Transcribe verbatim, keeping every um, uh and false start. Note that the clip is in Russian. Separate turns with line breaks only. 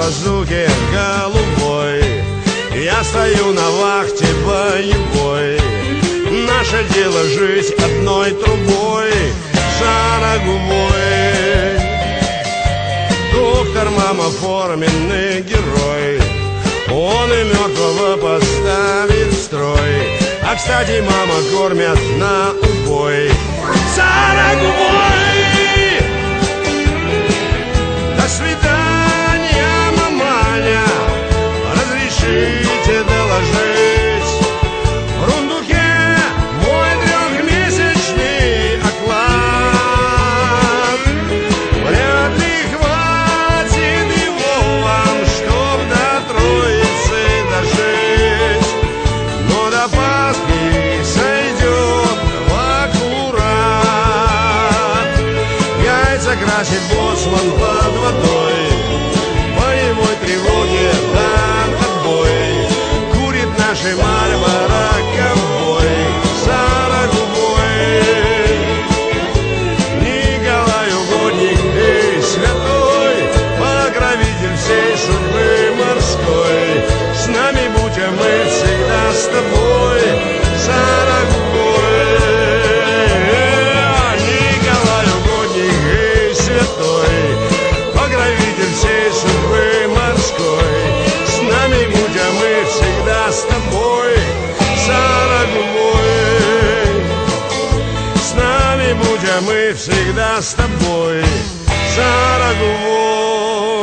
бразуке голубой. Я стою на вахте боевой. Наше дело жить одной трубой, шарогубой. Доктор, мама, форменный герой. Он и мертвого поставит в строй. А, кстати, мама, кормят на убой. Шарогубой. До свидания, маманя. Разрешите доложить. В рундуке мой трехмесячный оклад. Вряд ли хватит его вам, чтоб до Троицы дожить. Но до Пасхи сойдет в аккурат. Яйца красит боцман под водой. Боевой тревоги дан отбой. Курит наши Мальборо ковбой. Шарогубой. Николай угодник, эй, святой, покровитель всей судьбы морской. С нами будь, а мы всегда с тобой. Шарогубой. Николай угодник, эй, святой, покровитель всей судьбы морской. С нами будь, а мы всегда с тобой. Шарогубой. С нами будь, а мы всегда с тобой. Шарогубой.